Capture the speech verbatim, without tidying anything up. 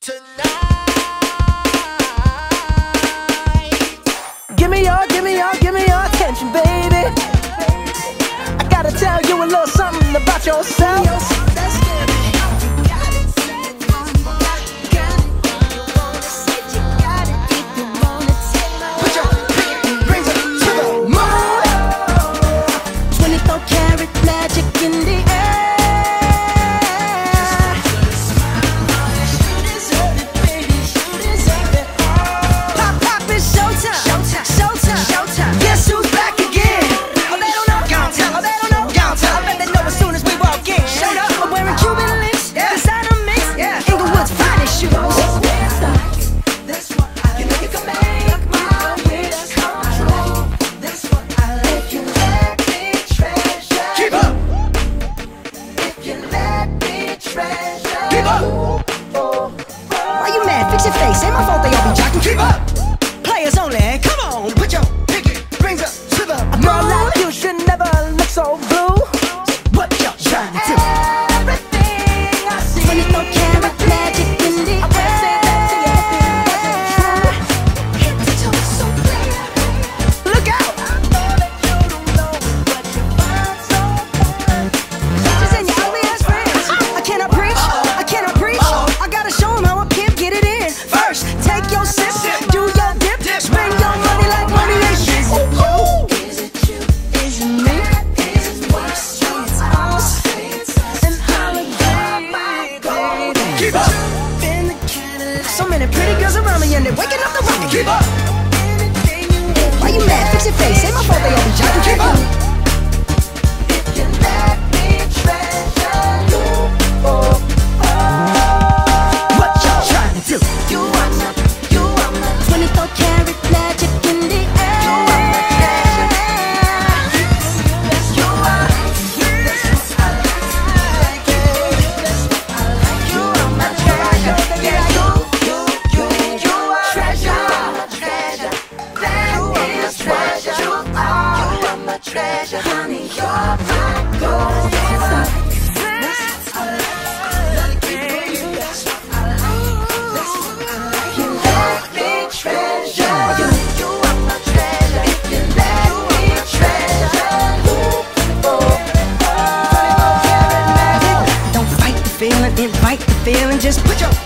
Give me your, give me your, give me your attention, baby. I gotta tell you a little something about yourself. Put your rings up to the moon. twenty-four karat magic in the air. Pop, pop, it's showtime. Showtime, showtime, showtime. Guess who's back again? Oh, they don't know. Gone tell. Oh, they don't know. Gone tell. I bet they know as soon as we walk in. Showed up. I'm wearing Cuban links. Yeah. Designer mix. Yeah. Inglewood's finest shoes. That's what I like. You know you can make my wish come true. That's what I like. If you let me treasure. Keep up. If you let me treasure. Keep up. Why you mad? Fix your face. Ain't my fault they all be jocking. Keep up. Players only. Come on. Put your pinky rings up to the moon. Girl, like you should never look so blue. What y'all trying to do? Everything I see. twenty-four karat magic in the air. I wanna say that to you if it wasn't true. Head to toe so clear. Look out. I know that you don't know, but you find so fun. Bitches and your ugly ass friends. I cannot preach. I cannot preach. I gotta show 'em how a pimp get it in. First, take your sip. Do your dip. Spend your money like money ain't shit. Is it you? Is it you? Is it me? Is it what? It's all streets and holiday, baby. Keep up. In the Cadillac. So many pretty girls around me and they're waking up the rocket. Keep up. Why you mad? Fix your face. Ain't my fault they all be jocking. Keep up. If you let me treasure you, oh, oh. What y'all trying to do? You are my, you are my twenty-four karat magic in the air. You are my treasure. You are. That's what I like. That's what I like. You are my treasure. Yeah, you, you, you, you are treasure. Treasure. That is treasure. You are. You are my treasure, honey. You're my gold. That's what I like. That's what I like. That's what I like. You let me treasure you. You are my treasure. If you let me treasure you, oh, oh. twenty-four karat magic. Don't fight the feeling, invite the feeling. Just put your